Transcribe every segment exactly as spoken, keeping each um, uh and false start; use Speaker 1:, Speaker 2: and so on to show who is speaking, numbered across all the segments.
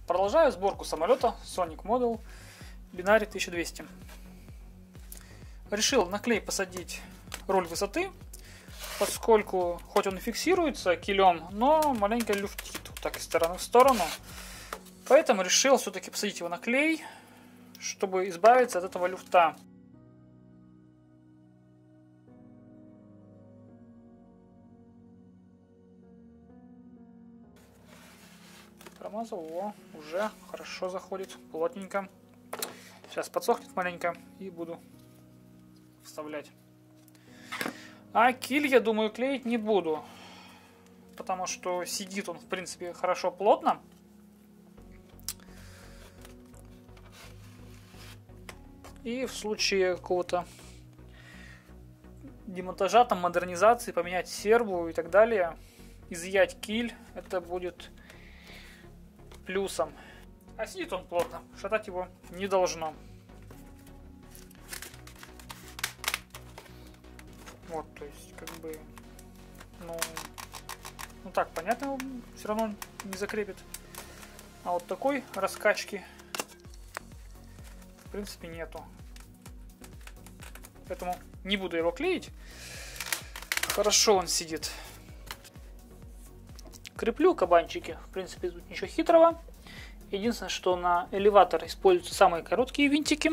Speaker 1: Продолжаю сборку самолета Sonic Model Binary тысяча двести. Решил на клей посадить руль высоты, поскольку хоть он и фиксируется килем, но маленько люфтит вот так из стороны в сторону. Поэтому решил все-таки посадить его на клей, чтобы избавиться от этого люфта. Промазал его, уже хорошо заходит, плотненько. Сейчас подсохнет маленько и буду вставлять. А киль, я думаю, клеить не буду, потому что сидит он, в принципе, хорошо плотно. И в случае какого-то демонтажа, там, модернизации, поменять серву и так далее, изъять киль, это будет плюсом. А сидит он плотно, шатать его не должно. Вот, то есть, как бы, ну, ну так, понятно, его все равно не закрепит. А вот такой раскачки, в принципе, нету. Поэтому не буду его клеить. Хорошо он сидит. Креплю кабанчики. В принципе, тут ничего хитрого. Единственное, что на элеватор используются самые короткие винтики.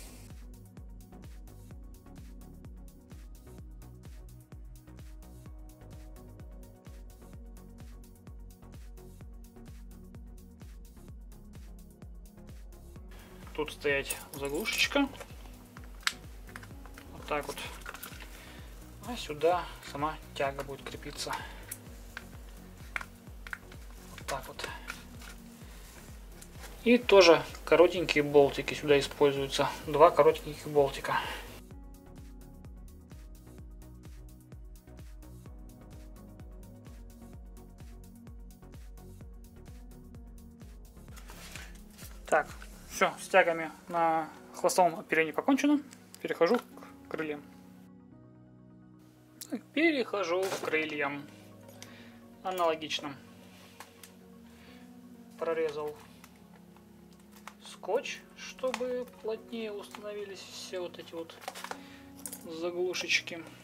Speaker 1: Тут стоять заглушечка. Вот так вот. А сюда сама тяга будет крепиться. Вот так вот. И тоже коротенькие болтики сюда используются. Два коротеньких болтика. Так, все, с тягами на хвостовом оперении покончено. Перехожу к крыльям. Перехожу к крыльям. Аналогично. Прорезал скотч, чтобы плотнее установились все вот эти вот заглушечки.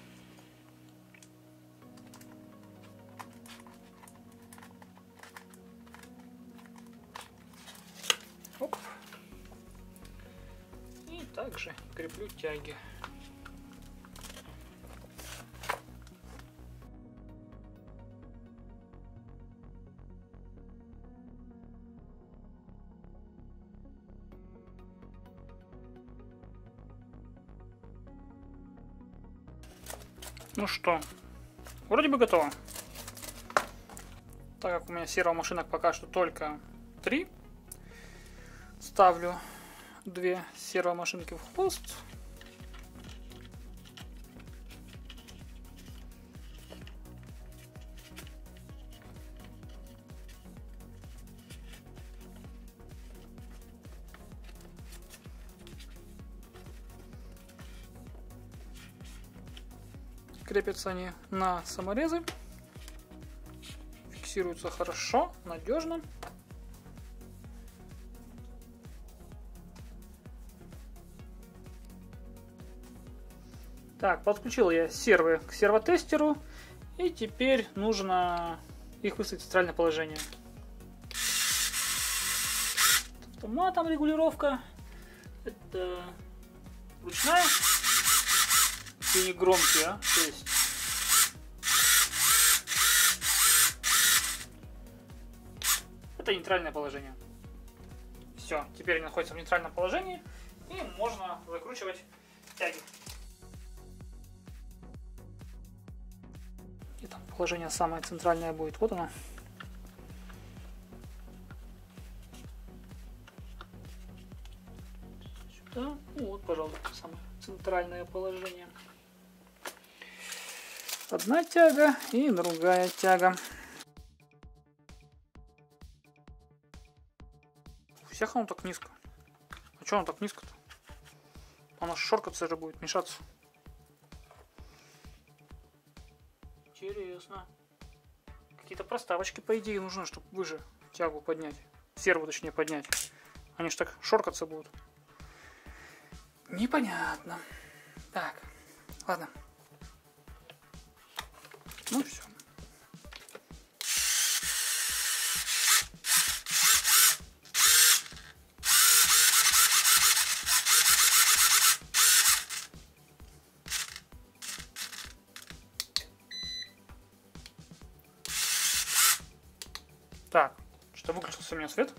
Speaker 1: Оп. И также креплю тяги. Ну что, вроде бы готово. Так как у меня сервомашинок пока что только три, ставлю две сервомашинки в хвост. Крепятся они на саморезы, фиксируются хорошо, надежно. Так, подключил я сервы к сервотестеру, и теперь нужно их выставить в центральное положение. Автоматом регулировка, это ручная. И не громкие, а? То есть это нейтральное положение. Все, теперь они находятся в нейтральном положении, и можно закручивать тяги. И там положение самое центральное будет. Вот оно. Сюда. Вот, пожалуйста, самое центральное положение. Одна тяга и другая тяга. У всех оно так низко. А что оно так низко-то? Оно шоркаться же будет, мешаться. Интересно. Какие-то проставочки, по идее, нужны, чтобы выше тягу поднять. серву точнее поднять. Они ж так шоркаться будут. Непонятно. Так, ладно. Ну все. Так, что выключился у меня свет.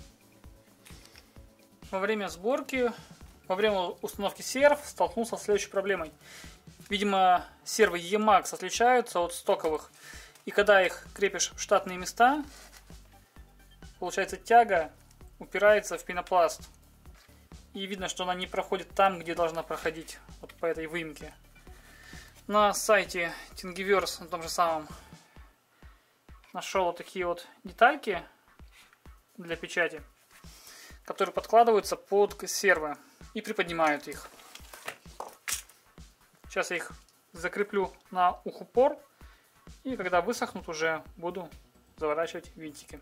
Speaker 1: Во время сборки, во время установки серв столкнулся с следующей проблемой. Видимо, сервы Emax отличаются от стоковых. И когда их крепишь в штатные места, получается, тяга упирается в пенопласт. И видно, что она не проходит там, где должна проходить, вот по этой выемке. На сайте Thingiverse, на том же самом, нашел вот такие вот детальки для печати, которые подкладываются под сервы и приподнимают их. Сейчас я их закреплю на ухупор, и когда высохнут, уже буду заворачивать винтики.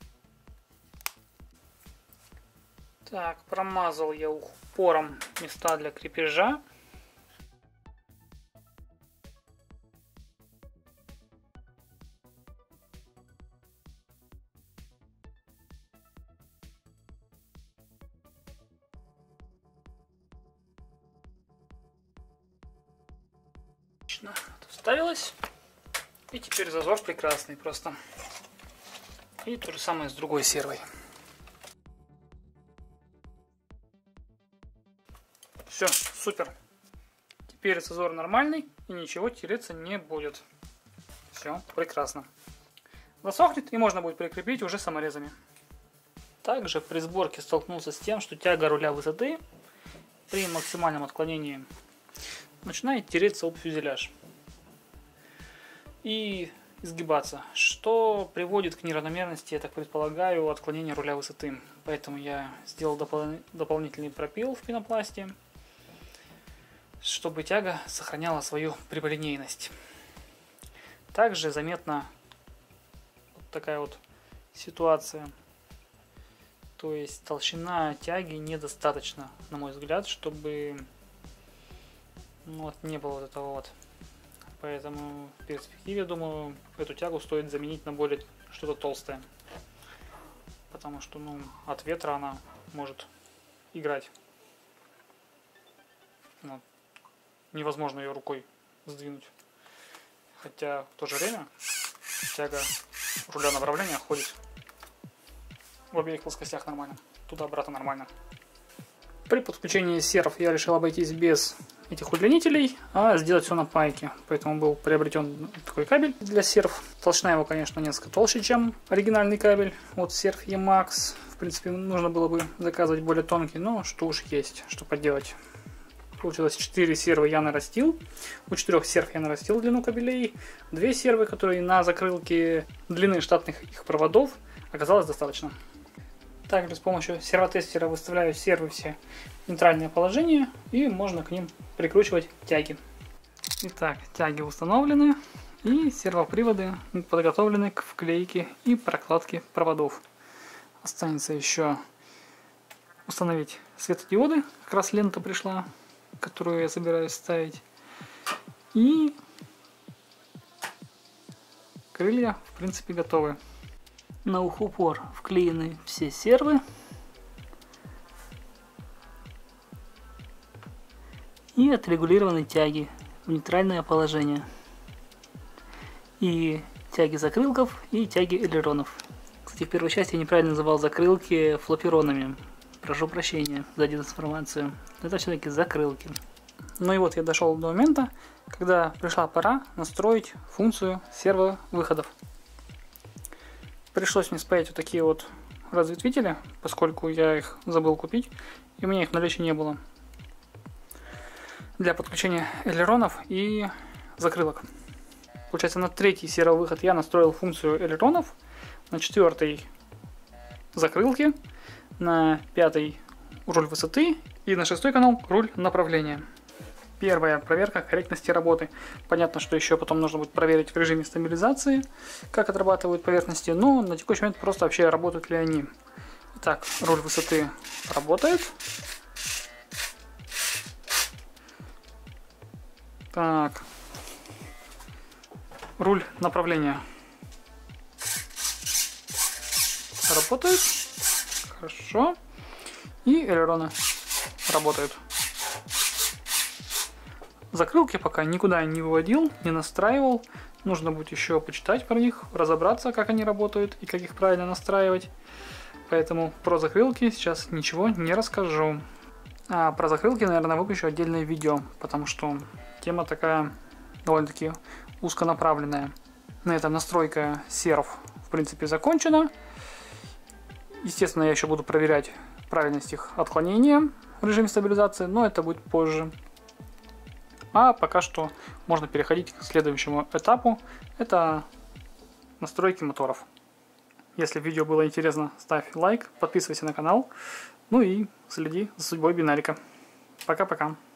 Speaker 1: Так, промазал я ухупором места для крепежа. Вставилась. И теперь зазор прекрасный просто. И то же самое с другой сервой. Все, супер. Теперь зазор нормальный и ничего тереться не будет. Все, прекрасно. Засохнет и можно будет прикрепить уже саморезами. Также при сборке столкнулся с тем, что тяга руля высоты при максимальном отклонении начинает тереться об фюзеляж и изгибаться, что приводит к неравномерности, я так предполагаю, отклонения руля высоты. Поэтому я сделал допол дополнительный пропил в пенопласте, чтобы тяга сохраняла свою прямолинейность. Также заметна вот такая вот ситуация. То есть толщина тяги недостаточно, на мой взгляд, чтобы ну, вот, не было вот этого вот. Поэтому в перспективе, думаю, эту тягу стоит заменить на более что-то толстое. Потому что ну, от ветра она может играть. Вот. Невозможно ее рукой сдвинуть. Хотя в то же время тяга руля направления ходит в обеих плоскостях нормально. Туда-обратно нормально. При подключении серв я решил обойтись без этих удлинителей, а сделать все на пайке. Поэтому был приобретен такой кабель для серв. Толщина его, конечно, несколько толще, чем оригинальный кабель от серв Emax. В принципе, нужно было бы заказывать более тонкий, но что уж есть, что поделать. Получилось четыре сервы я нарастил. У четырёх серв я нарастил длину кабелей. Две сервы, которые на закрылке длины штатных их проводов, оказалось достаточно. Также с помощью сервотестера выставляю сервы все в нейтральное положение, и можно к ним прикручивать тяги. Итак, тяги установлены, и сервоприводы подготовлены к вклейке и прокладке проводов. Останется еще установить светодиоды, как раз лента пришла, которую я собираюсь ставить, и крылья в принципе готовы. На ухупор вклеены все сервы и отрегулированы тяги в нейтральное положение. И тяги закрылков, и тяги элеронов. Кстати, в первой части я неправильно называл закрылки флоперонами. Прошу прощения за дезинформацию. Это все-таки закрылки. Ну и вот я дошел до момента, когда пришла пора настроить функцию сервовыходов. Пришлось мне спаять вот такие вот разветвители, поскольку я их забыл купить, и у меня их в наличии не было. Для подключения элеронов и закрылок. Получается, на третий сервовыход я настроил функцию элеронов, на четвертый закрылки, на пятый руль высоты и на шестой канал руль направления. Первая проверка корректности работы. Понятно, что еще потом нужно будет проверить в режиме стабилизации, как отрабатывают поверхности, но на текущий момент просто вообще работают ли они. Так, руль высоты работает. Так. Руль направления работает. Хорошо. И элероны работают. Закрылки пока никуда не выводил, не настраивал. Нужно будет еще почитать про них, разобраться, как они работают и как их правильно настраивать. Поэтому про закрылки сейчас ничего не расскажу. А про закрылки, наверное, выпущу отдельное видео, потому что тема такая довольно-таки узконаправленная. На этом настройка серв в принципе закончена. Естественно, я еще буду проверять правильность их отклонения в режиме стабилизации, но это будет позже. А пока что можно переходить к следующему этапу. Это настройки моторов. Если видео было интересно, ставь лайк, подписывайся на канал. Ну и следи за судьбой бинарика. Пока-пока.